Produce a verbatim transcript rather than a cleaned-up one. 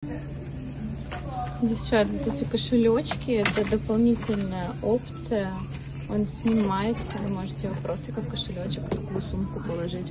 Девчат, вот эти кошелечки, это дополнительная опция. Он снимается, вы можете его просто как кошелечек в такую сумку положить.